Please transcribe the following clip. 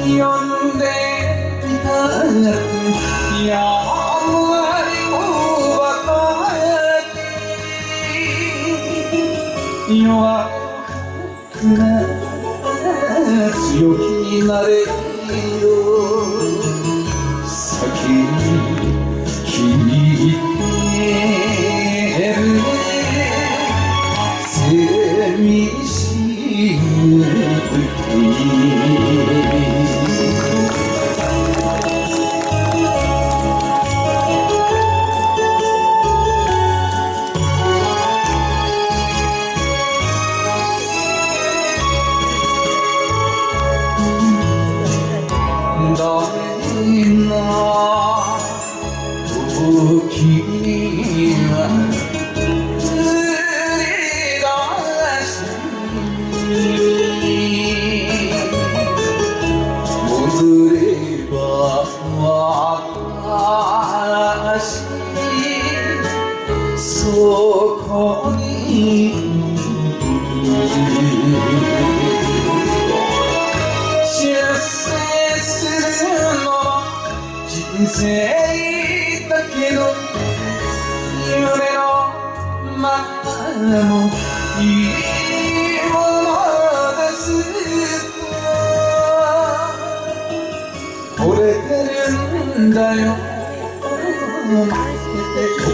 呼んでいたやまりもばかり弱くな強気になれよ先に聞いてる寂しい時誰が時は移り出し戻れば私そこに出世するのは人生だけど夢のままもいいものですと惚れてるんだよ待ってて